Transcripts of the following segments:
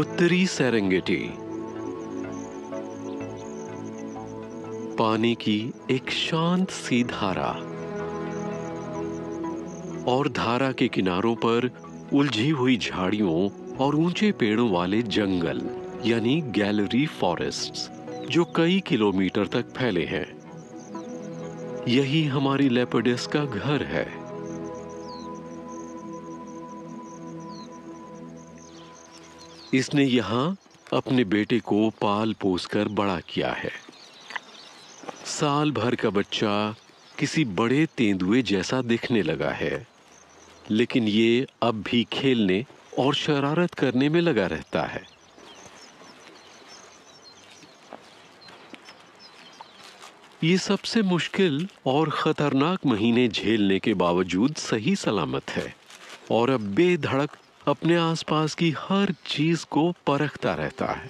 उत्तरी सेरेंगेटी। पानी की एक शांत सी धारा और धारा के किनारों पर उलझी हुई झाड़ियों और ऊंचे पेड़ों वाले जंगल यानी गैलरी फॉरेस्ट्स जो कई किलोमीटर तक फैले हैं। यही हमारी लेपर्डस का घर है। इसने यहां अपने बेटे को पाल पोस कर बड़ा किया है। साल भर का बच्चा किसी बड़े तेंदुए जैसा दिखने लगा है, लेकिन ये अब भी खेलने और शरारत करने में लगा रहता है। ये सबसे मुश्किल और खतरनाक महीने झेलने के बावजूद सही सलामत है और अब बेधड़क अपने आसपास की हर चीज को परखता रहता है।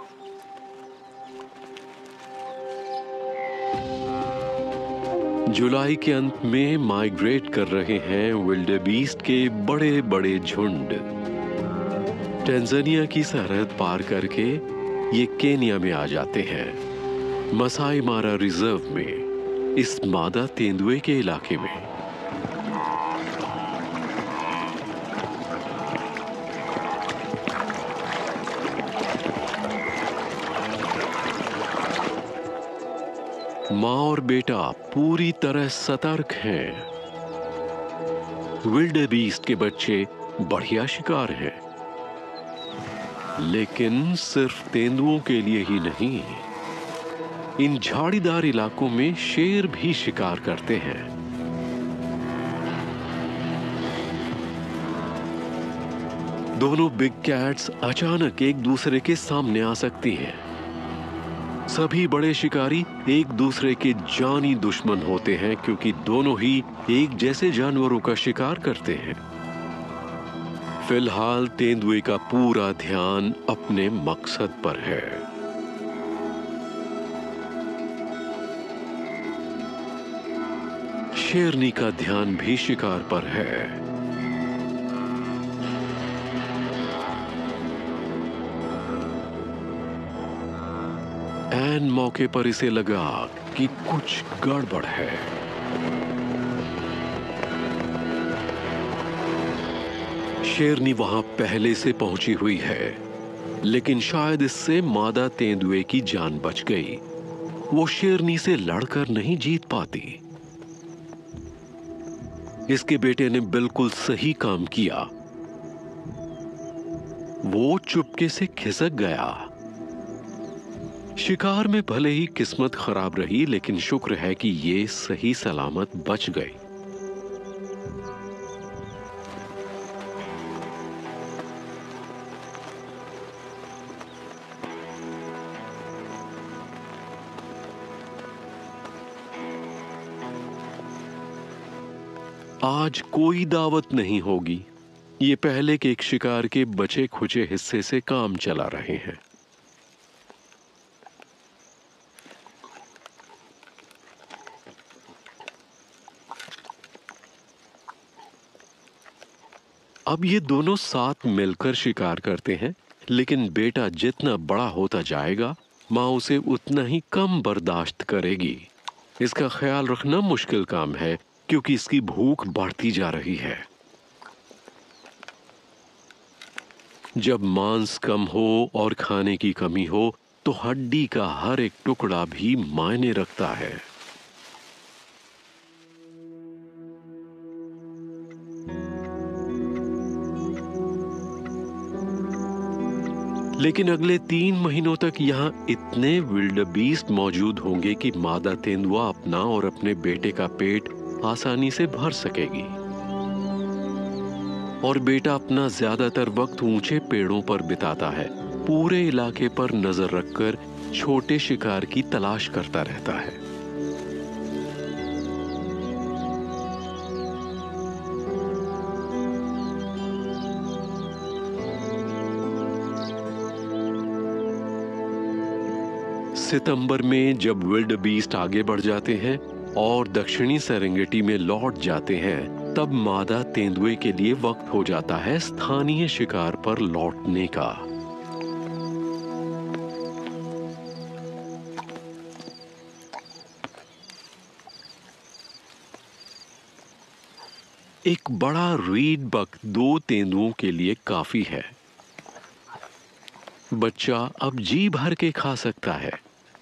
जुलाई के अंत में माइग्रेट कर रहे हैं विल्डेबीस्ट के बड़े बड़े झुंड। टैंजानिया की सरहद पार करके ये केन्या में आ जाते हैं, मसाई मारा रिजर्व में, इस मादा तेंदुए के इलाके में। माँ और बेटा पूरी तरह सतर्क हैं। विल्डेबीस्ट के बच्चे बढ़िया शिकार हैं, लेकिन सिर्फ तेंदुओं के लिए ही नहीं, इन झाड़ीदार इलाकों में शेर भी शिकार करते हैं। दोनों बिग कैट्स अचानक एक दूसरे के सामने आ सकती हैं। सभी बड़े शिकारी एक दूसरे के जानी दुश्मन होते हैं क्योंकि दोनों ही एक जैसे जानवरों का शिकार करते हैं। फिलहाल तेंदुए का पूरा ध्यान अपने मकसद पर है। शेरनी का ध्यान भी शिकार पर है। ऐन मौके पर इसे लगा कि कुछ गड़बड़ है। शेरनी वहां पहले से पहुंची हुई है, लेकिन शायद इससे मादा तेंदुए की जान बच गई। वो शेरनी से लड़कर नहीं जीत पाती। इसके बेटे ने बिल्कुल सही काम किया। वो चुपके से खिसक गया। शिकार में भले ही किस्मत खराब रही, लेकिन शुक्र है कि ये सही सलामत बच गई। आज कोई दावत नहीं होगी। ये पहले के एक शिकार के बचे खुचे हिस्से से काम चला रहे हैं। अब ये दोनों साथ मिलकर शिकार करते हैं, लेकिन बेटा जितना बड़ा होता जाएगा, माँ उसे उतना ही कम बर्दाश्त करेगी। इसका ख्याल रखना मुश्किल काम है क्योंकि इसकी भूख बढ़ती जा रही है। जब मांस कम हो और खाने की कमी हो तो हड्डी का हर एक टुकड़ा भी मायने रखता है। लेकिन अगले 3 महीनों तक यहाँ इतने विल्डेबीस्ट मौजूद होंगे कि मादा तेंदुआ अपना और अपने बेटे का पेट आसानी से भर सकेगी और बेटा अपना ज्यादातर वक्त ऊंचे पेड़ों पर बिताता है, पूरे इलाके पर नजर रखकर छोटे शिकार की तलाश करता रहता है। सितंबर में जब विल्डेबीस्ट आगे बढ़ जाते हैं और दक्षिणी सेरेंगेटी में लौट जाते हैं, तब मादा तेंदुए के लिए वक्त हो जाता है स्थानीय शिकार पर लौटने का। एक बड़ा रीड बक 2 तेंदुओं के लिए काफी है। बच्चा अब जी भर के खा सकता है।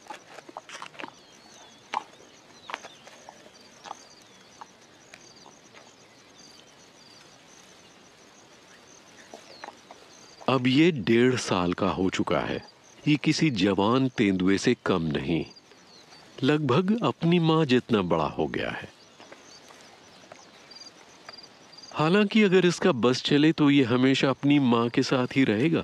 अब ये 1.5 साल का हो चुका है। ये किसी जवान तेंदुए से कम नहीं, लगभग अपनी माँ जितना बड़ा हो गया है। हालांकि अगर इसका बस चले तो ये हमेशा अपनी माँ के साथ ही रहेगा।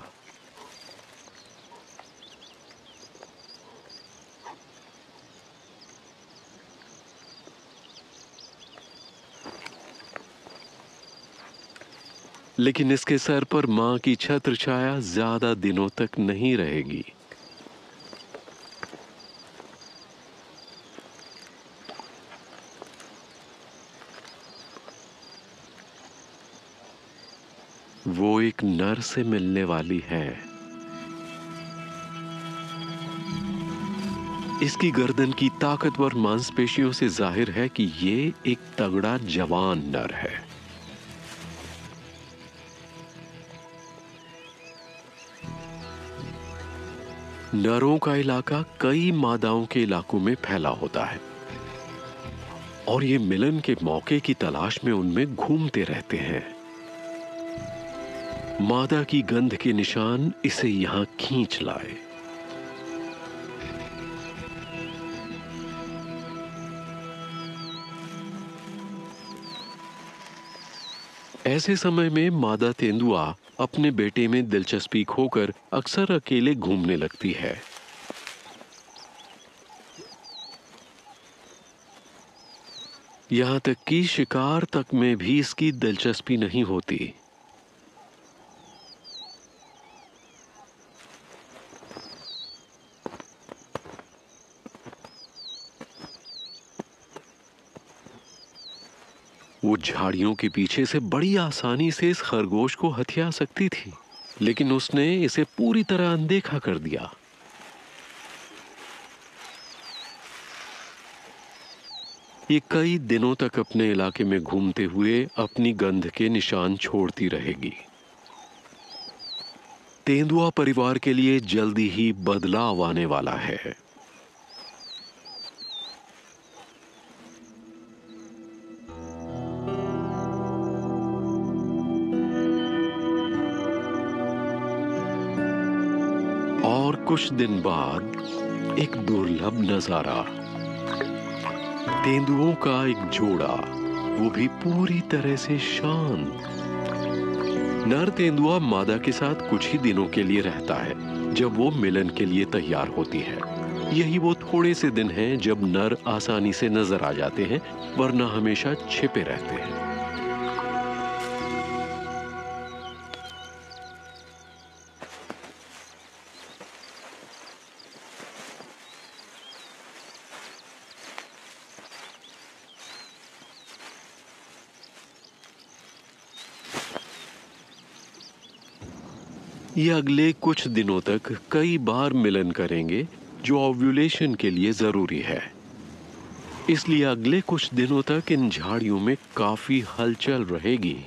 लेकिन इसके सर पर माँ की छत्र छाया ज्यादा दिनों तक नहीं रहेगी। वो एक नर से मिलने वाली है। इसकी गर्दन की ताकतवर मांसपेशियों से जाहिर है कि ये एक तगड़ा जवान नर है। नरों का इलाका कई मादाओं के इलाकों में फैला होता है और ये मिलन के मौके की तलाश में उनमें घूमते रहते हैं। मादा की गंध के निशान इसे यहां खींच लाए। ऐसे समय में मादा तेंदुआ अपने बेटे में दिलचस्पी खोकर अक्सर अकेले घूमने लगती है। यहां तक कि शिकार तक में भी इसकी दिलचस्पी नहीं होती। वो झाड़ियों के पीछे से बड़ी आसानी से इस खरगोश को हथिया सकती थी, लेकिन उसने इसे पूरी तरह अनदेखा कर दिया। ये कई दिनों तक अपने इलाके में घूमते हुए अपनी गंध के निशान छोड़ती रहेगी। तेंदुआ परिवार के लिए जल्दी ही बदलाव आने वाला है। और कुछ दिन बाद एक दुर्लभ नजारा। तेंदुओं का एक जोड़ा, वो भी पूरी तरह से शांत। नर तेंदुआ मादा के साथ कुछ ही दिनों के लिए रहता है जब वो मिलन के लिए तैयार होती है। यही वो थोड़े से दिन हैं जब नर आसानी से नजर आ जाते हैं, वरना हमेशा छिपे रहते हैं। ये अगले कुछ दिनों तक कई बार मिलन करेंगे, जो ओव्यूलेशन के लिए जरूरी है। इसलिए अगले कुछ दिनों तक इन झाड़ियों में काफी हलचल रहेगी।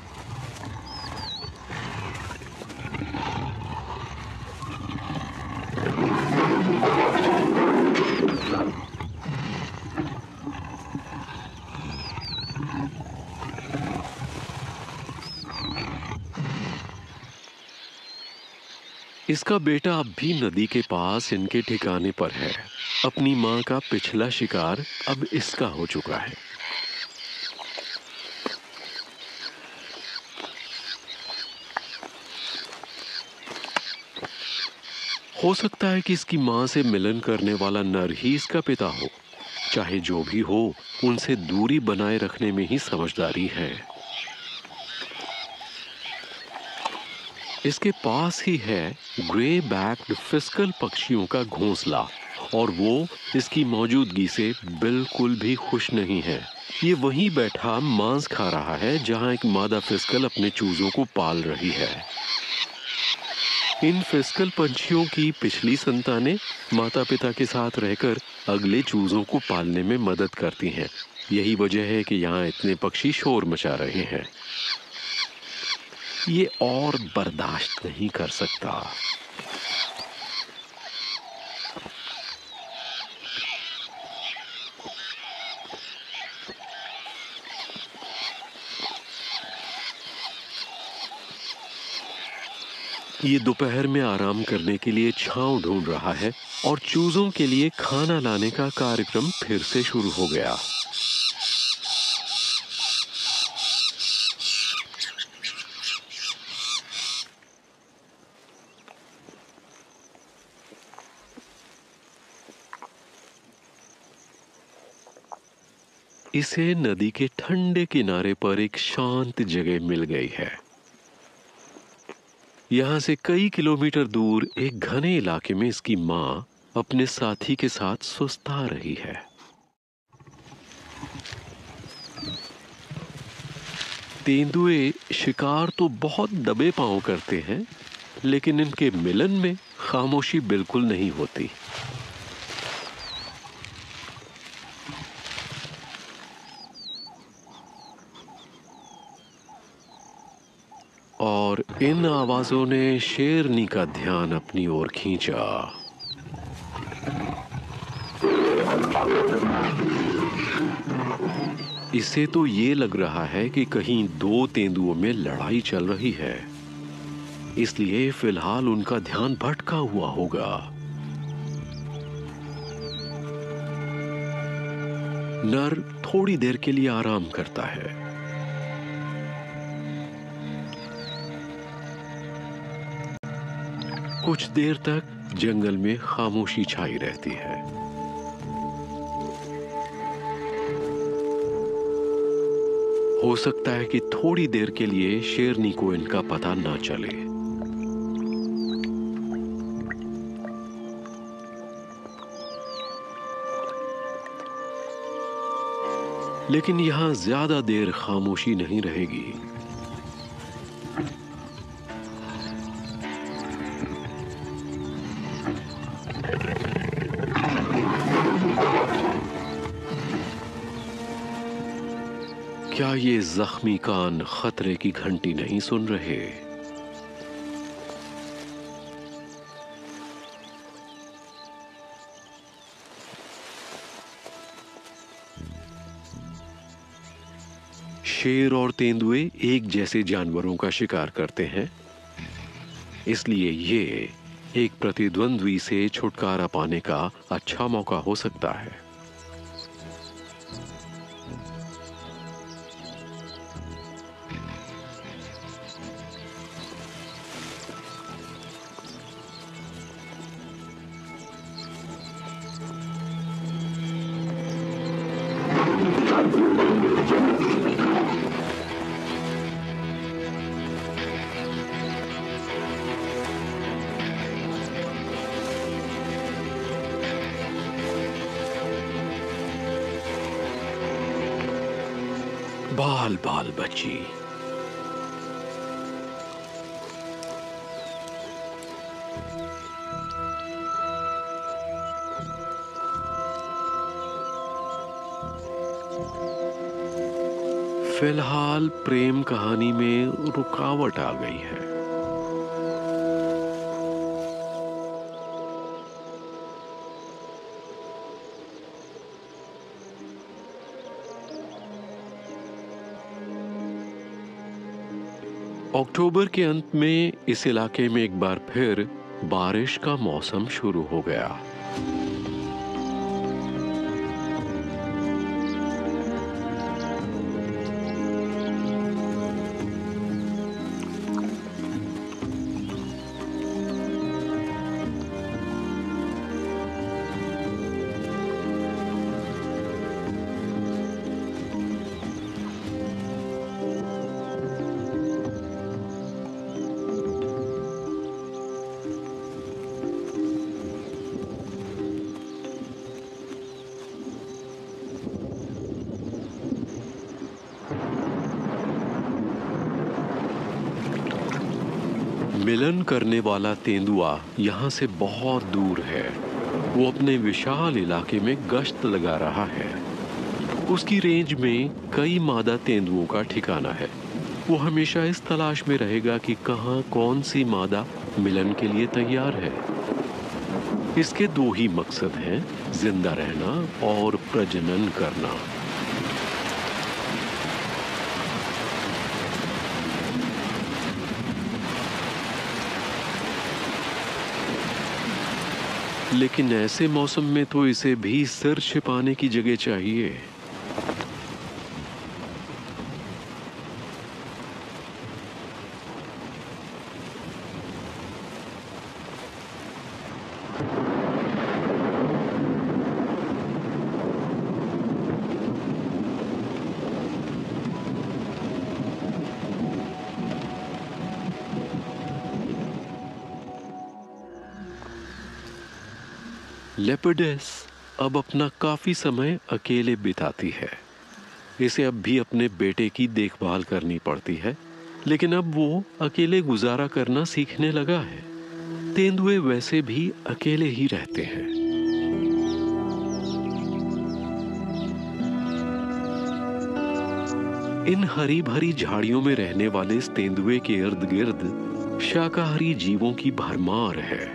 इसका बेटा अब भी नदी के पास इनके ठिकाने पर है। अपनी मां का पिछला शिकार अब इसका हो चुका है। हो सकता है कि इसकी मां से मिलन करने वाला नर ही इसका पिता हो। चाहे जो भी हो, उनसे दूरी बनाए रखने में ही समझदारी है। इसके पास ही है ग्रे बैक्ड फिस्कल पक्षियों का घोंसला, और वो इसकी मौजूदगी से बिल्कुल भी खुश नहीं है। ये वहीं बैठा मांस खा रहा है जहां एक मादा फिस्कल अपने चूजों को पाल रही है। इन फिस्कल पंछियों की पिछली संतानें माता पिता के साथ रहकर अगले चूजों को पालने में मदद करती हैं, यही वजह है कि यहाँ इतने पक्षी शोर मचा रहे हैं। ये और बर्दाश्त नहीं कर सकता। ये दोपहर में आराम करने के लिए छांव ढूंढ रहा है और चूजों के लिए खाना लाने का कार्यक्रम फिर से शुरू हो गया। इसे नदी के ठंडे किनारे पर एक शांत जगह मिल गई है। यहां से कई किलोमीटर दूर एक घने इलाके में इसकी मां अपने साथी के साथ सुस्ता रही है। तेंदुए शिकार तो बहुत दबे पांव करते हैं, लेकिन इनके मिलन में खामोशी बिल्कुल नहीं होती। और इन आवाजों ने शेरनी का ध्यान अपनी ओर खींचा। इसे तो ये लग रहा है कि कहीं दो तेंदुओं में लड़ाई चल रही है, इसलिए फिलहाल उनका ध्यान भटका हुआ होगा। नर थोड़ी देर के लिए आराम करता है। कुछ देर तक जंगल में खामोशी छाई रहती है। हो सकता है कि थोड़ी देर के लिए शेरनी को इनका पता ना चले। लेकिन यहां ज्यादा देर खामोशी नहीं रहेगी। क्या ये जख्मी कान खतरे की घंटी नहीं सुन रहे? शेर और तेंदुए एक जैसे जानवरों का शिकार करते हैं, इसलिए ये एक प्रतिद्वंद्वी से छुटकारा पाने का अच्छा मौका हो सकता है। बाल बाल बच्ची। फिलहाल प्रेम कहानी में रुकावट आ गई है। अक्टूबर के अंत में इस इलाके में एक बार फिर बारिश का मौसम शुरू हो गया। मिलन करने वाला तेंदुआ यहाँ से बहुत दूर है। वो अपने विशाल इलाके में गश्त लगा रहा है। उसकी रेंज में कई मादा तेंदुओं का ठिकाना है। वो हमेशा इस तलाश में रहेगा कि कहाँ कौन सी मादा मिलन के लिए तैयार है। इसके दो ही मकसद हैं, जिंदा रहना और प्रजनन करना। लेकिन ऐसे मौसम में तो इसे भी सिर छिपाने की जगह चाहिए। लेपर्डेस अब अपना काफी समय अकेले बिताती है। इसे अब भी अपने बेटे की देखभाल करनी पड़ती है, लेकिन अब वो अकेले गुजारा करना सीखने लगा है। तेंदुए वैसे भी अकेले ही रहते हैं। इन हरी भरी झाड़ियों में रहने वाले इस तेंदुए के इर्द गिर्द शाकाहारी जीवों की भरमार है।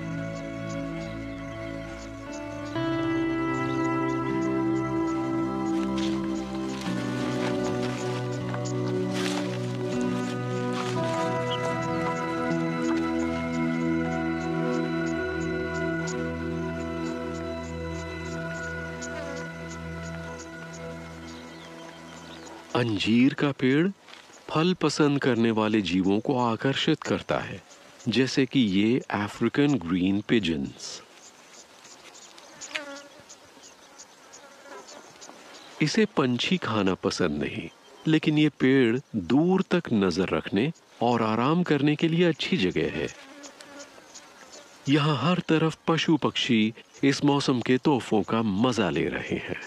अंजीर का पेड़ फल पसंद करने वाले जीवों को आकर्षित करता है, जैसे कि ये अफ्रीकन ग्रीन पिजन्स। इसे पंछी खाना पसंद नहीं, लेकिन ये पेड़ दूर तक नजर रखने और आराम करने के लिए अच्छी जगह है। यहाँ हर तरफ पशु पक्षी इस मौसम के तोहफों का मजा ले रहे हैं।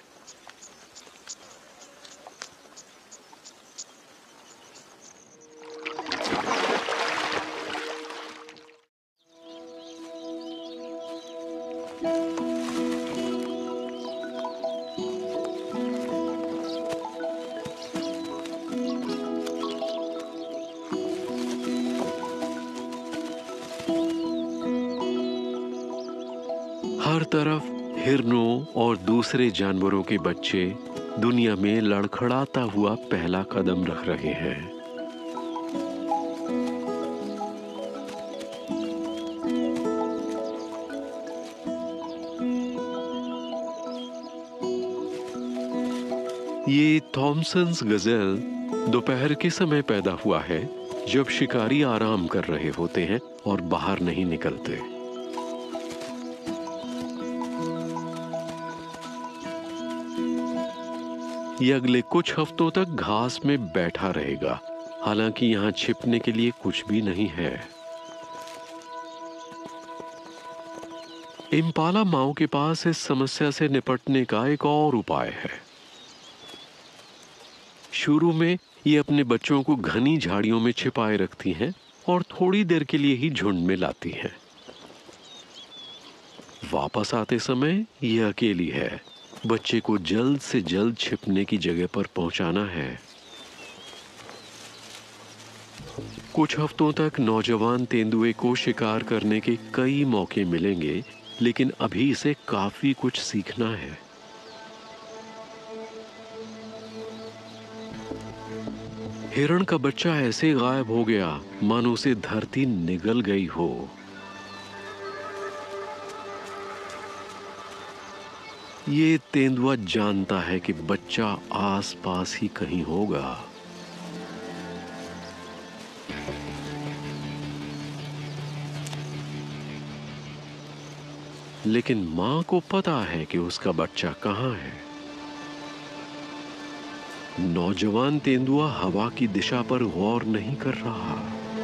हर तरफ हिरनों और दूसरे जानवरों के बच्चे दुनिया में लड़खड़ाता हुआ पहला कदम रख रहे हैं। ये थॉमसन्स गजेल दोपहर के समय पैदा हुआ है, जब शिकारी आराम कर रहे होते हैं और बाहर नहीं निकलते। ये अगले कुछ हफ्तों तक घास में बैठा रहेगा, हालांकि यहाँ छिपने के लिए कुछ भी नहीं है। इम्पाला माओ के पास इस समस्या से निपटने का एक और उपाय है। शुरू में ये अपने बच्चों को घनी झाड़ियों में छिपाए रखती हैं और थोड़ी देर के लिए ही झुंड में लाती हैं। वापस आते समय ये अकेली है। बच्चे को जल्द से जल्द छिपने की जगह पर पहुंचाना है। कुछ हफ्तों तक नौजवान तेंदुए को शिकार करने के कई मौके मिलेंगे, लेकिन अभी इसे काफी कुछ सीखना है। हिरण का बच्चा ऐसे गायब हो गया मानो उसे धरती निगल गई हो। ये तेंदुआ जानता है कि बच्चा आसपास ही कहीं होगा। लेकिन मां को पता है कि उसका बच्चा कहां है। नौजवान तेंदुआ हवा की दिशा पर गौर नहीं कर रहा।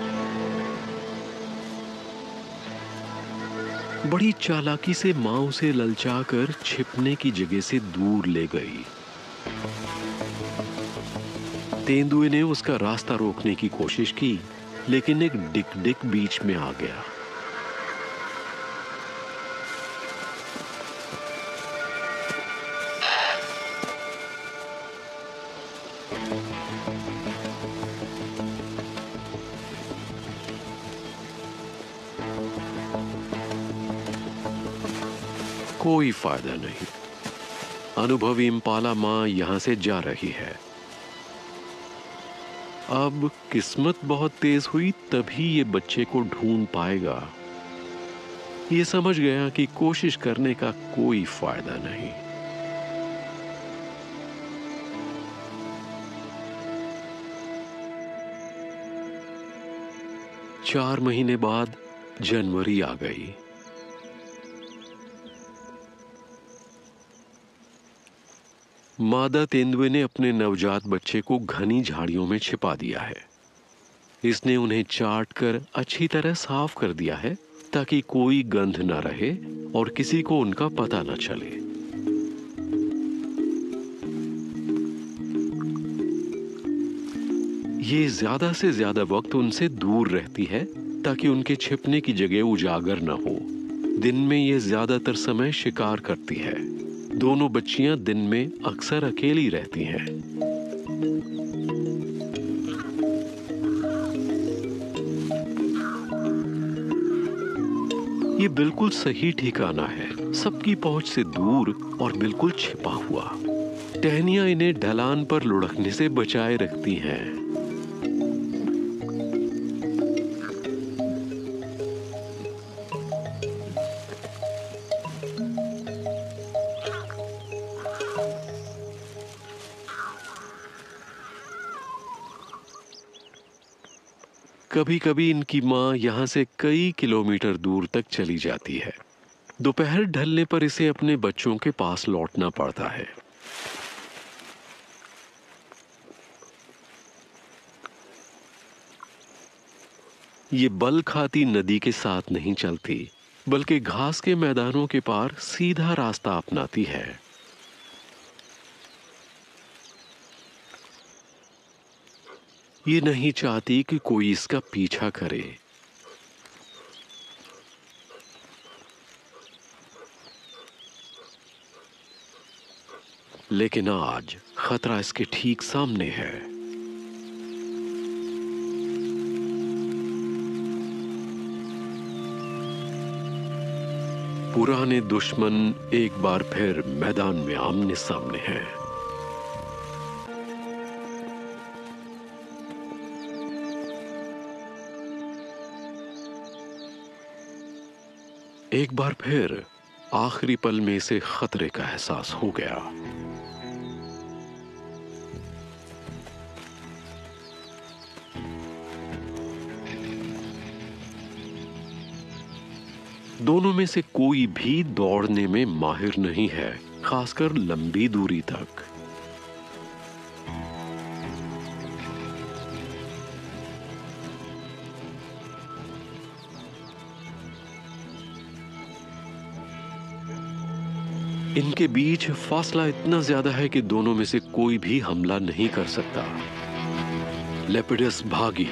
बड़ी चालाकी से मां उसे ललचाकर छिपने की जगह से दूर ले गई। तेंदुए ने उसका रास्ता रोकने की कोशिश की, लेकिन एक डिक-डिक बीच में आ गया। कोई फायदा नहीं। अनुभवी इम्पाला माँ यहाँ से जा रही है। अब किस्मत बहुत तेज हुई, तभी ये बच्चे को ढूंढ पाएगा। ये समझ गया कि कोशिश करने का कोई फायदा नहीं। चार महीने बाद जनवरी आ गई। मादा तेंदुए ने अपने नवजात बच्चे को घनी झाड़ियों में छिपा दिया है। इसने उन्हें चाट कर अच्छी तरह साफ कर दिया है ताकि कोई गंध न रहे और किसी को उनका पता न चले। ये ज्यादा से ज्यादा वक्त उनसे दूर रहती है ताकि उनके छिपने की जगह उजागर न हो। दिन में ये ज्यादातर समय शिकार करती है। दोनों बच्चियां दिन में अक्सर अकेली रहती हैं। ये बिल्कुल सही ठिकाना है, सबकी पहुंच से दूर और बिल्कुल छिपा हुआ। टहनियां इन्हें ढलान पर लुढ़कने से बचाए रखती हैं। कभी कभी इनकी माँ यहाँ से कई किलोमीटर दूर तक चली जाती है। दोपहर ढलने पर इसे अपने बच्चों के पास लौटना पड़ता है। ये बल खाती नदी के साथ नहीं चलती, बल्कि घास के मैदानों के पार सीधा रास्ता अपनाती है। ये नहीं चाहती कि कोई इसका पीछा करे। लेकिन आज खतरा इसके ठीक सामने है। पुराने दुश्मन एक बार फिर मैदान में आमने सामने हैं। एक बार फिर आखिरी पल में इसे खतरे का एहसास हो गया। दोनों में से कोई भी दौड़ने में माहिर नहीं है, खासकर लंबी दूरी तक। इनके बीच फासला इतना ज्यादा है कि दोनों में से कोई भी हमला नहीं कर सकता। लेपिडस भागी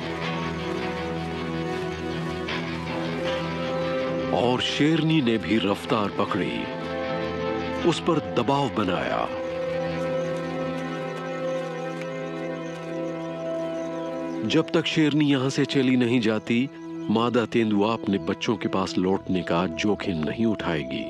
और शेरनी ने भी रफ्तार पकड़ी, उस पर दबाव बनाया। जब तक शेरनी यहां से चली नहीं जाती, मादा तेंदुआ अपने बच्चों के पास लौटने का जोखिम नहीं उठाएगी।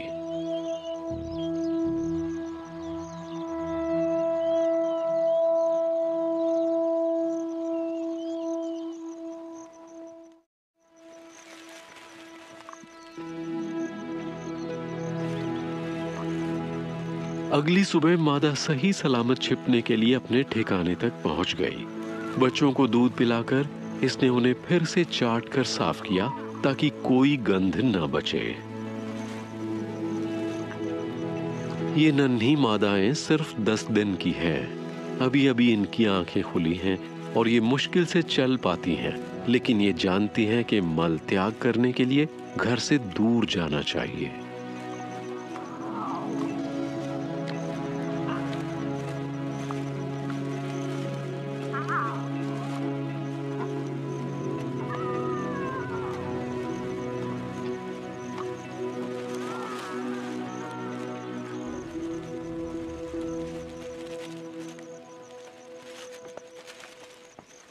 अगली सुबह मादा सही सलामत छिपने के लिए अपने ठिकाने तक पहुंच गई। बच्चों को दूध पिलाकर इसने उन्हें फिर से चाट कर साफ किया ताकि कोई गंध न बचे। ये नन्ही मादाएं सिर्फ 10 दिन की हैं। अभी अभी इनकी आंखें खुली हैं और ये मुश्किल से चल पाती हैं, लेकिन ये जानती हैं कि मल त्याग करने के लिए घर से दूर जाना चाहिए।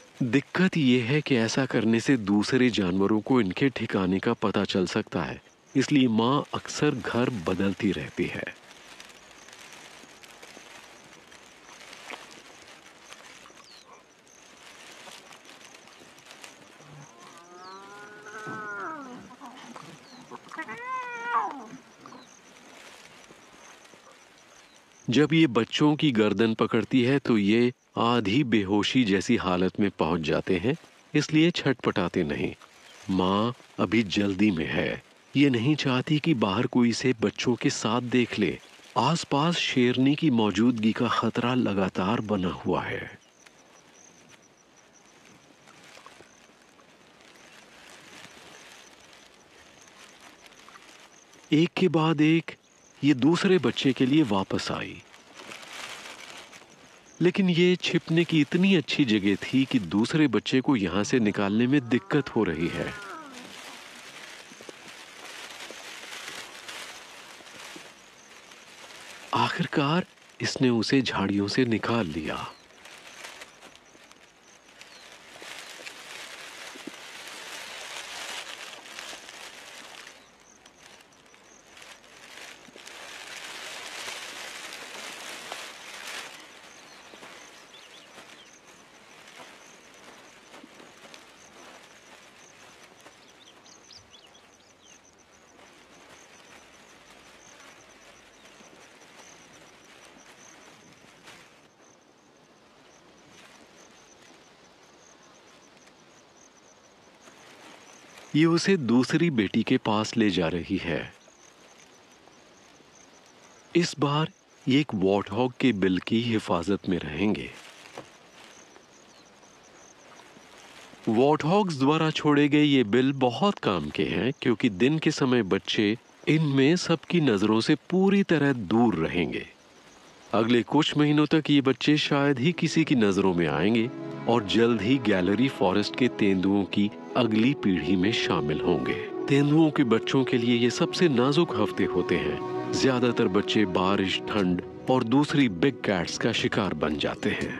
दिक्कत यह है कि ऐसा करने से दूसरे जानवरों को इनके ठिकाने का पता चल सकता है, इसलिए माँ अक्सर घर बदलती रहती है। जब ये बच्चों की गर्दन पकड़ती है तो ये आधी बेहोशी जैसी हालत में पहुंच जाते हैं, इसलिए छटपटाते नहीं। माँ अभी जल्दी में है, ये नहीं चाहती कि बाहर कोई इसे बच्चों के साथ देख ले। आसपास शेरनी की मौजूदगी का खतरा लगातार बना हुआ है। एक के बाद एक ये दूसरे बच्चे के लिए वापस आई, लेकिन ये छिपने की इतनी अच्छी जगह थी कि दूसरे बच्चे को यहां से निकालने में दिक्कत हो रही है। आखिरकार इसने उसे झाड़ियों से निकाल लिया। ये उसे दूसरी बेटी के पास ले जा रही है। इस बार ये एक वॉर्टहॉग के बिल की हिफाजत में रहेंगे। वॉर्टहॉग्स द्वारा छोड़े गए ये बिल बहुत काम के हैं, क्योंकि दिन के समय बच्चे इनमें सबकी नजरों से पूरी तरह दूर रहेंगे। अगले कुछ महीनों तक ये बच्चे शायद ही किसी की नजरों में आएंगे और जल्द ही गैलरी फॉरेस्ट के तेंदुओं की अगली पीढ़ी में शामिल होंगे। तेंदुओं के बच्चों के लिए ये सबसे नाजुक हफ्ते होते हैं। ज्यादातर बच्चे बारिश, ठंड और दूसरी बिग कैट्स का शिकार बन जाते हैं।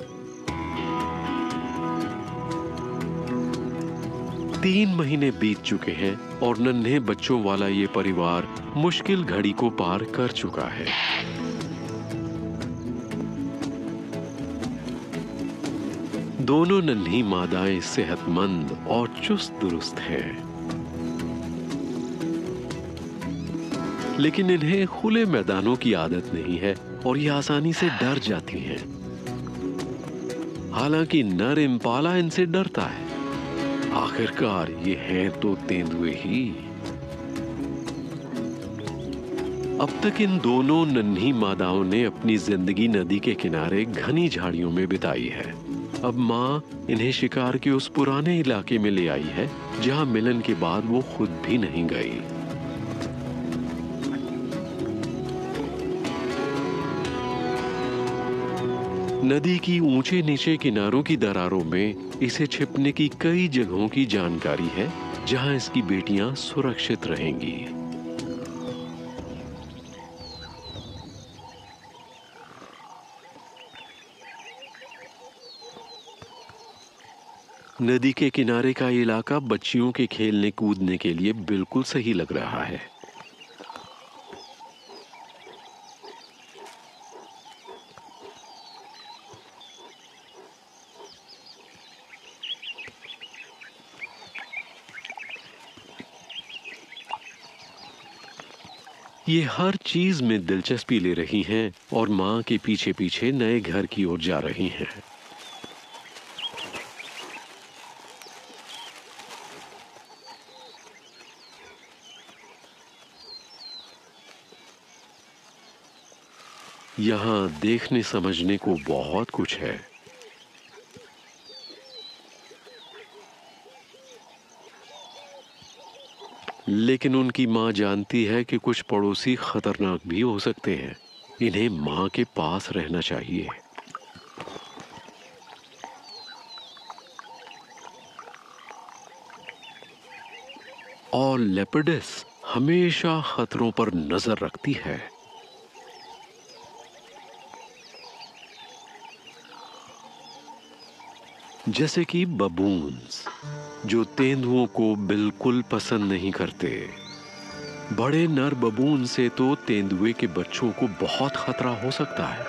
3 महीने बीत चुके हैं और नन्हे बच्चों वाला ये परिवार मुश्किल घड़ी को पार कर चुका है। दोनों नन्ही मादाएं सेहतमंद और चुस्त दुरुस्त हैं, लेकिन इन्हें खुले मैदानों की आदत नहीं है और ये आसानी से डर जाती हैं। हालांकि नर इम्पाला इनसे डरता है। आखिरकार ये हैं तो तेंदुए ही। अब तक इन दोनों नन्ही मादाओं ने अपनी जिंदगी नदी के किनारे घनी झाड़ियों में बिताई है। अब माँ इन्हें शिकार के उस पुराने इलाके में ले आई है जहाँ मिलन के बाद वो खुद भी नहीं गई। नदी की ऊंचे नीचे किनारों की दरारों में इसे छिपने की कई जगहों की जानकारी है जहाँ इसकी बेटियां सुरक्षित रहेंगी। नदी के किनारे का इलाका बच्चियों के खेलने कूदने के लिए बिल्कुल सही लग रहा है। ये हर चीज में दिलचस्पी ले रही हैं और माँ के पीछे पीछे नए घर की ओर जा रही हैं। यहाँ देखने समझने को बहुत कुछ है। लेकिन उनकी माँ जानती है कि कुछ पड़ोसी खतरनाक भी हो सकते हैं। इन्हें माँ के पास रहना चाहिए। और लेपर्डस हमेशा खतरों पर नजर रखती है। जैसे कि बबून्स, जो तेंदुओं को बिल्कुल पसंद नहीं करते। बड़े नर बबून से तो तेंदुए के बच्चों को बहुत खतरा हो सकता है।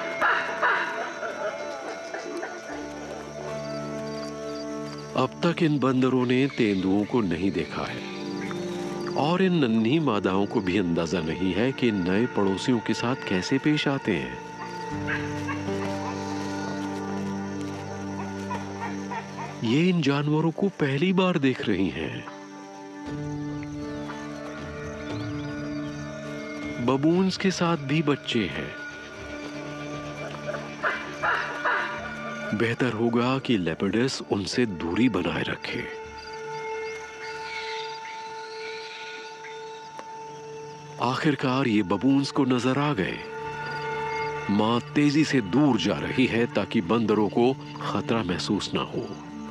अब तक इन बंदरों ने तेंदुओं को नहीं देखा है और इन नन्ही मादाओं को भी अंदाजा नहीं है कि नए पड़ोसियों के साथ कैसे पेश आते हैं। ये इन जानवरों को पहली बार देख रही हैं। बबून्स के साथ भी बच्चे हैं। बेहतर होगा कि लेपर्डस उनसे दूरी बनाए रखे। आखिरकार ये बबून्स को नजर आ गए। मां तेजी से दूर जा रही है ताकि बंदरों को खतरा महसूस ना हो।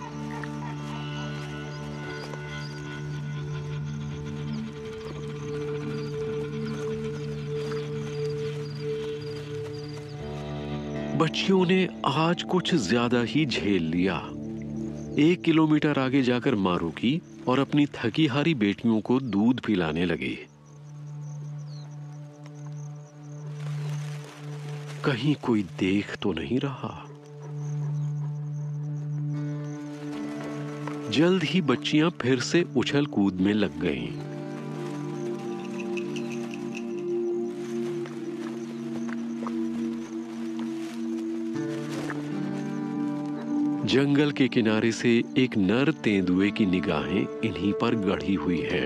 बच्चियों ने आज कुछ ज्यादा ही झेल लिया। 1 किलोमीटर आगे जाकर मां रुकी और अपनी थकी हारी बेटियों को दूध पिलाने लगी। कहीं कोई देख तो नहीं रहा। जल्द ही बच्चियां फिर से उछल कूद में लग गईं। जंगल के किनारे से एक नर तेंदुए की निगाहें इन्हीं पर गड़ी हुई हैं।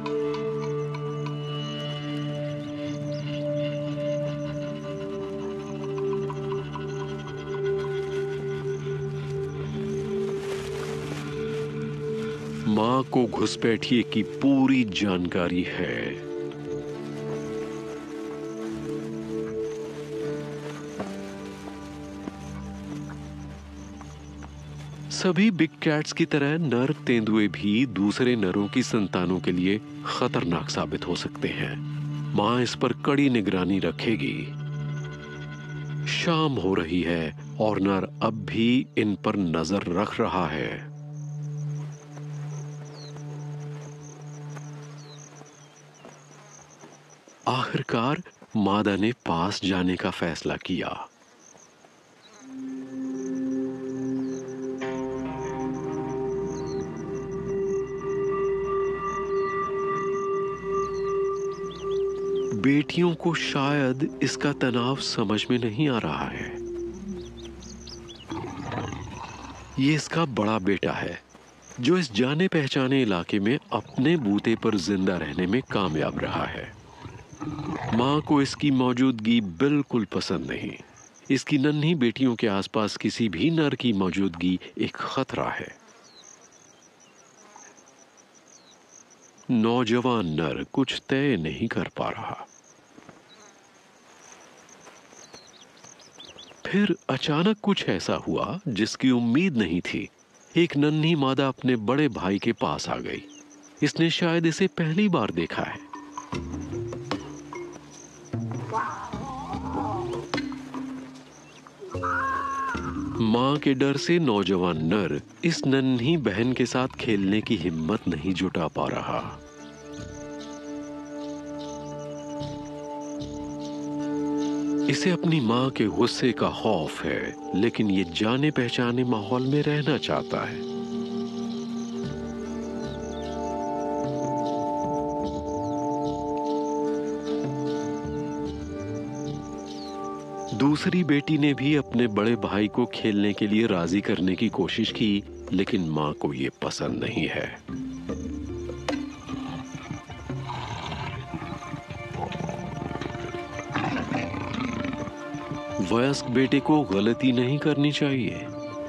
मां को घुसपैठिए की पूरी जानकारी है। सभी बिग कैट्स की तरह नर तेंदुए भी दूसरे नरों की संतानों के लिए खतरनाक साबित हो सकते हैं। मां इस पर कड़ी निगरानी रखेगी। शाम हो रही है और नर अब भी इन पर नजर रख रहा है। आखिरकार मादा ने पास जाने का फैसला किया। बेटियों को शायद इसका तनाव समझ में नहीं आ रहा है। ये इसका बड़ा बेटा है जो इस जाने पहचाने इलाके में अपने बूते पर जिंदा रहने में कामयाब रहा है। मां को इसकी मौजूदगी बिल्कुल पसंद नहीं। इसकी नन्ही बेटियों के आसपास किसी भी नर की मौजूदगी एक खतरा है। नौजवान नर कुछ तय नहीं कर पा रहा। फिर अचानक कुछ ऐसा हुआ जिसकी उम्मीद नहीं थी। एक नन्ही मादा अपने बड़े भाई के पास आ गई। इसने शायद इसे पहली बार देखा है। मां के डर से नौजवान नर इस नन्ही बहन के साथ खेलने की हिम्मत नहीं जुटा पा रहा। इसे अपनी मां के गुस्से का खौफ है, लेकिन ये जाने पहचाने माहौल में रहना चाहता है। दूसरी बेटी ने भी अपने बड़े भाई को खेलने के लिए राजी करने की कोशिश की, लेकिन मां को ये पसंद नहीं है। वयस्क बेटे को गलती नहीं करनी चाहिए।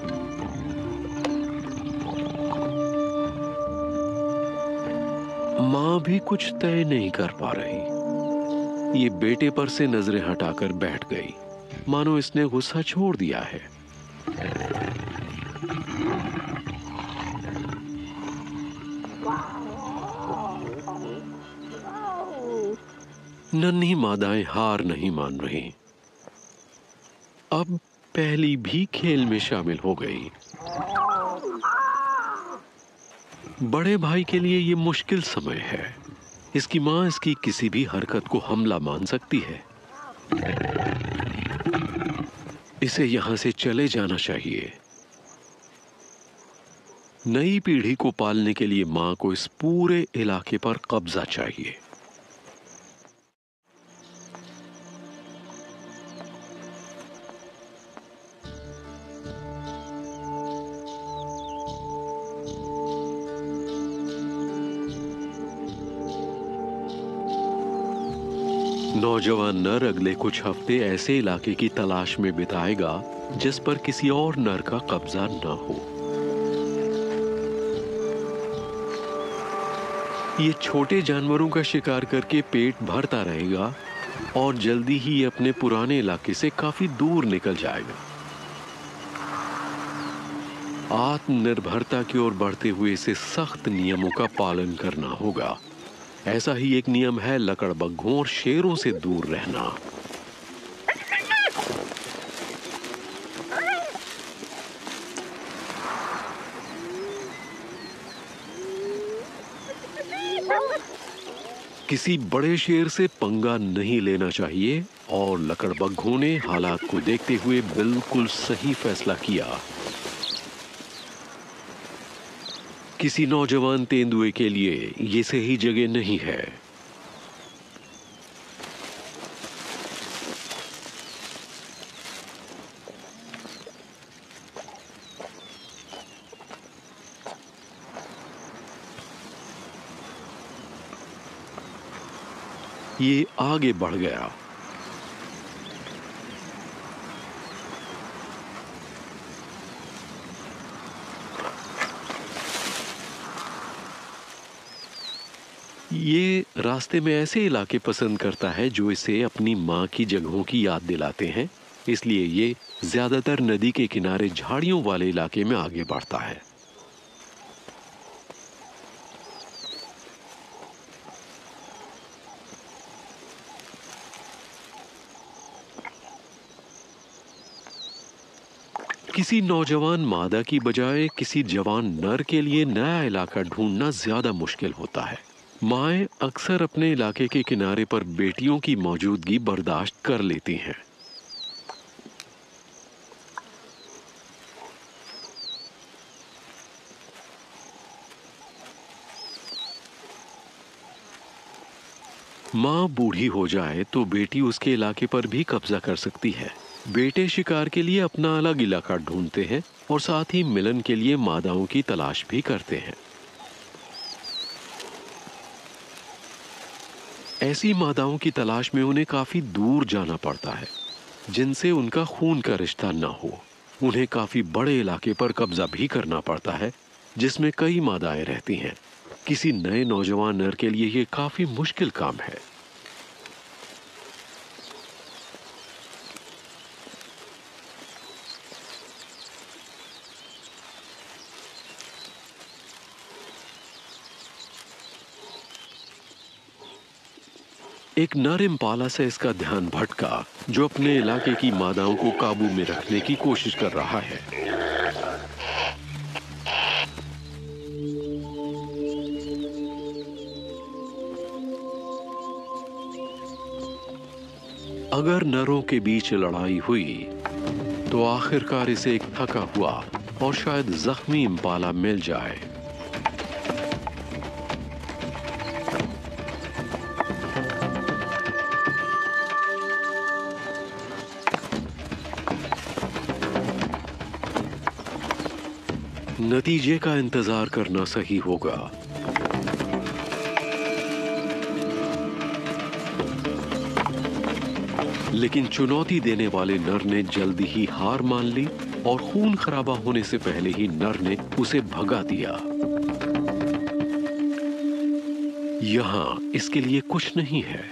मां भी कुछ तय नहीं कर पा रही। ये बेटे पर से नजरें हटाकर बैठ गई, मानो इसने गुस्सा छोड़ दिया है। नन्ही मादाएं हार नहीं मान रही। अब पहली भी खेल में शामिल हो गई। बड़े भाई के लिए ये मुश्किल समय है। इसकी माँ इसकी किसी भी हरकत को हमला मान सकती है। इसे यहाँ से चले जाना चाहिए। नई पीढ़ी को पालने के लिए माँ को इस पूरे इलाके पर कब्जा चाहिए। नौजवान नर अगले कुछ हफ्ते ऐसे इलाके की तलाश में बिताएगा जिस पर किसी और नर का कब्जा न हो। ये छोटे जानवरों का शिकार करके पेट भरता रहेगा और जल्दी ही ये अपने पुराने इलाके से काफी दूर निकल जाएगा। आत्मनिर्भरता की ओर बढ़ते हुए इसे सख्त नियमों का पालन करना होगा। ऐसा ही एक नियम है लकड़बग्घों और शेरों से दूर रहना। किसी बड़े शेर से पंगा नहीं लेना चाहिए और लकड़बग्घों ने हालात को देखते हुए बिल्कुल सही फैसला किया। किसी नौजवान तेंदुए के लिए ये सही जगह नहीं है। ये आगे बढ़ गया। ये रास्ते में ऐसे इलाके पसंद करता है जो इसे अपनी माँ की जगहों की याद दिलाते हैं, इसलिए ये ज्यादातर नदी के किनारे झाड़ियों वाले इलाके में आगे बढ़ता है। किसी नौजवान मादा की बजाय किसी जवान नर के लिए नया इलाका ढूंढना ज्यादा मुश्किल होता है। माएं अक्सर अपने इलाके के किनारे पर बेटियों की मौजूदगी बर्दाश्त कर लेती हैं। मां बूढ़ी हो जाए तो बेटी उसके इलाके पर भी कब्जा कर सकती है। बेटे शिकार के लिए अपना अलग इलाका ढूंढते हैं और साथ ही मिलन के लिए मादाओं की तलाश भी करते हैं। ऐसी मादाओं की तलाश में उन्हें काफी दूर जाना पड़ता है जिनसे उनका खून का रिश्ता न हो। उन्हें काफी बड़े इलाके पर कब्जा भी करना पड़ता है जिसमें कई मादाएं रहती हैं। किसी नए नौजवान नर के लिए यह काफी मुश्किल काम है। एक नर इम्पाला से इसका ध्यान भटका जो अपने इलाके की मादाओं को काबू में रखने की कोशिश कर रहा है। अगर नरों के बीच लड़ाई हुई तो आखिरकार इसे एक थका हुआ और शायद जख्मी इम्पाला मिल जाए। नतीजे का इंतजार करना सही होगा। लेकिन चुनौती देने वाले नर ने जल्दी ही हार मान ली और खून खराबा होने से पहले ही नर ने उसे भगा दिया। यहां इसके लिए कुछ नहीं है।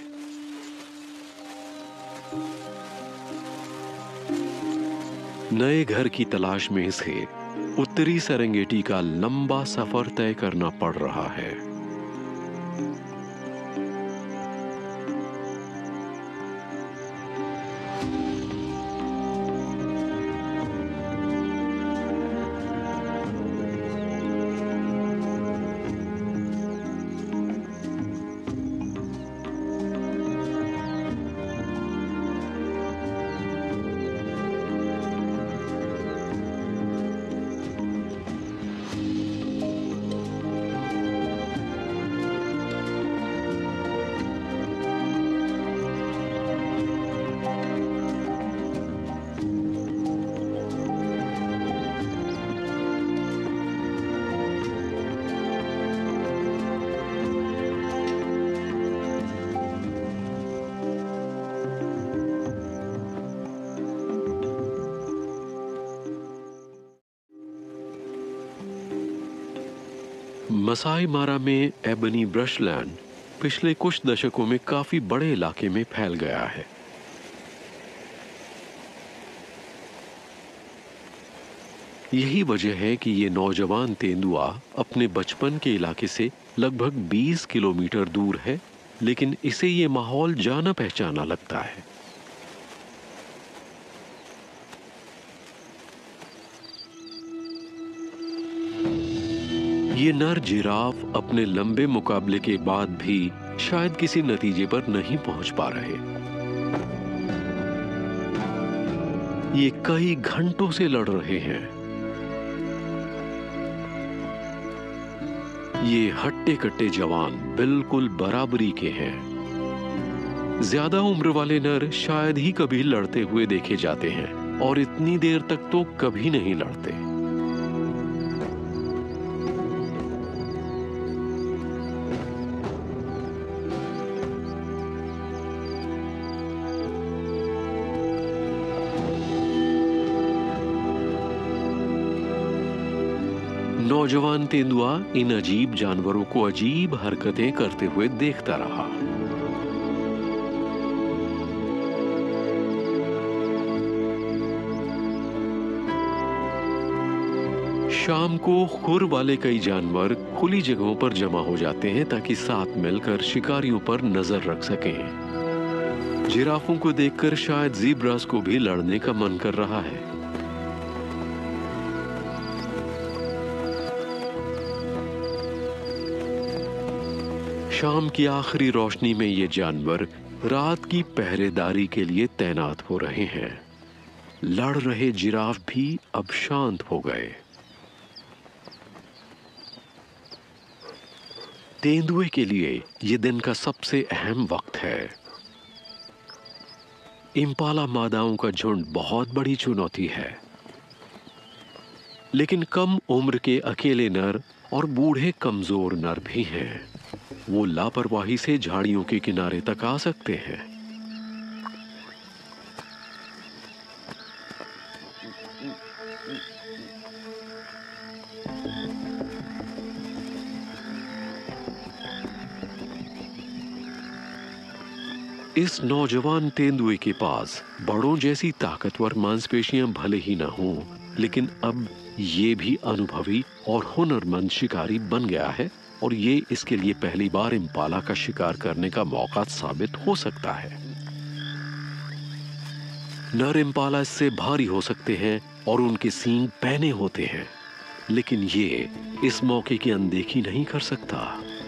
नए घर की तलाश में इसे उत्तरी सेरेंगेटी का लंबा सफर तय करना पड़ रहा है। मसाई मारा में एबनी ब्रशलैंड पिछले कुछ दशकों में काफी बड़े इलाके में फैल गया है। यही वजह है कि ये नौजवान तेंदुआ अपने बचपन के इलाके से लगभग 20 किलोमीटर दूर है, लेकिन इसे ये माहौल जाना पहचाना लगता है। ये नर जिराफ अपने लंबे मुकाबले के बाद भी शायद किसी नतीजे पर नहीं पहुंच पा रहे। ये कई घंटों से लड़ रहे हैं। ये हट्टे कट्टे जवान बिल्कुल बराबरी के हैं। ज्यादा उम्र वाले नर शायद ही कभी लड़ते हुए देखे जाते हैं और इतनी देर तक तो कभी नहीं लड़ते। नौजवान तेंदुआ इन अजीब जानवरों को अजीब हरकतें करते हुए देखता रहा। शाम को खुर वाले कई जानवर खुली जगहों पर जमा हो जाते हैं ताकि साथ मिलकर शिकारियों पर नजर रख सकें। जिराफों को देखकर शायद ज़ीब्रास को भी लड़ने का मन कर रहा है। शाम की आखिरी रोशनी में ये जानवर रात की पहरेदारी के लिए तैनात हो रहे हैं। लड़ रहे जिराफ भी अब शांत हो गए। तेंदुए के लिए ये दिन का सबसे अहम वक्त है। इम्पाला मादाओं का झुंड बहुत बड़ी चुनौती है, लेकिन कम उम्र के अकेले नर और बूढ़े कमजोर नर भी हैं। वो लापरवाही से झाड़ियों के किनारे तक आ सकते हैं। इस नौजवान तेंदुए के पास बड़ों जैसी ताकतवर मांसपेशियां भले ही ना हों, लेकिन अब ये भी अनुभवी और हुनरमंद शिकारी बन गया है और ये इसके लिए पहली बार इम्पाला का शिकार करने का मौका साबित हो सकता है। नर इम्पाला इससे भारी हो सकते हैं और उनके सींग पैने होते हैं, लेकिन ये इस मौके की अनदेखी नहीं कर सकता।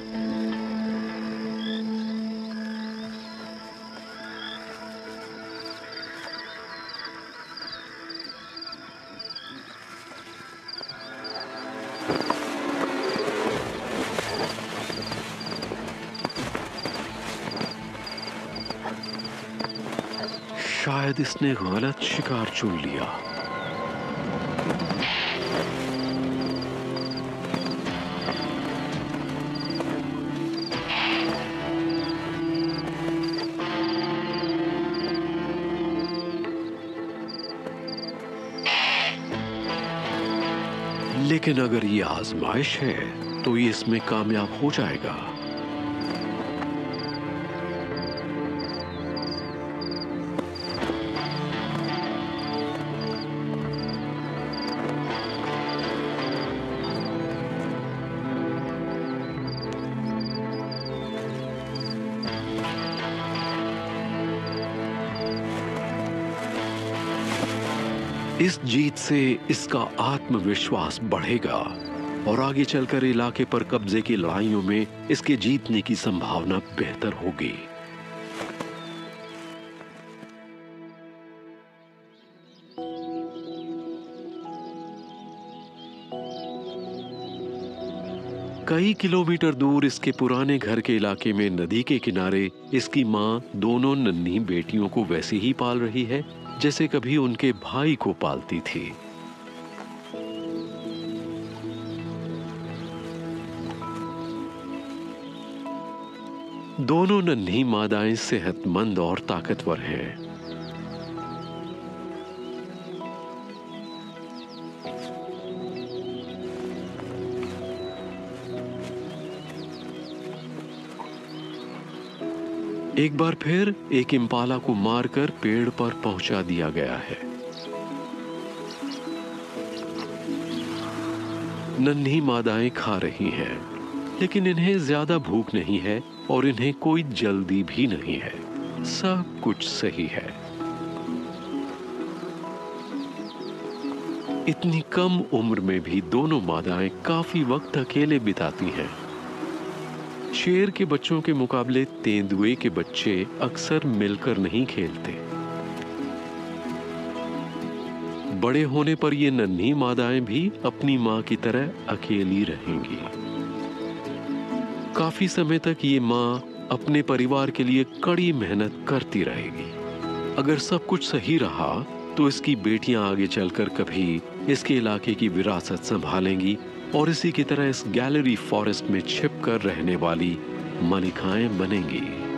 शायद इसने गलत शिकार चुन लिया। लेकिन अगर ये आजमाइश है तो ये इसमें कामयाब हो जाएगा। इस जीत से इसका आत्मविश्वास बढ़ेगा और आगे चलकर इलाके पर कब्जे की लड़ाइयों में इसके जीतने की संभावना बेहतर होगी। कई किलोमीटर दूर इसके पुराने घर के इलाके में नदी के किनारे इसकी मां दोनों नन्ही बेटियों को वैसे ही पाल रही है जैसे कभी उनके भाई को पालती थी। दोनों नन्ही मादाएं सेहतमंद और ताकतवर हैं। एक बार फिर एक इम्पाला को मारकर पेड़ पर पहुंचा दिया गया है। नन्ही मादाएं खा रही हैं, लेकिन इन्हें ज्यादा भूख नहीं है और इन्हें कोई जल्दी भी नहीं है। सब कुछ सही है। इतनी कम उम्र में भी दोनों मादाएं काफी वक्त अकेले बिताती हैं। शेर के बच्चों के मुकाबले तेंदुए के बच्चे अक्सर मिलकर नहीं खेलते। बड़े होने पर ये नन्ही मादाएं भी अपनी मां की तरह अकेली रहेंगी। काफी समय तक ये मां अपने परिवार के लिए कड़ी मेहनत करती रहेगी। अगर सब कुछ सही रहा तो इसकी बेटियां आगे चलकर कभी इसके इलाके की विरासत संभालेंगी और इसी की तरह इस गैलरी फॉरेस्ट में छिपकर रहने वाली मलिकाएं बनेंगी।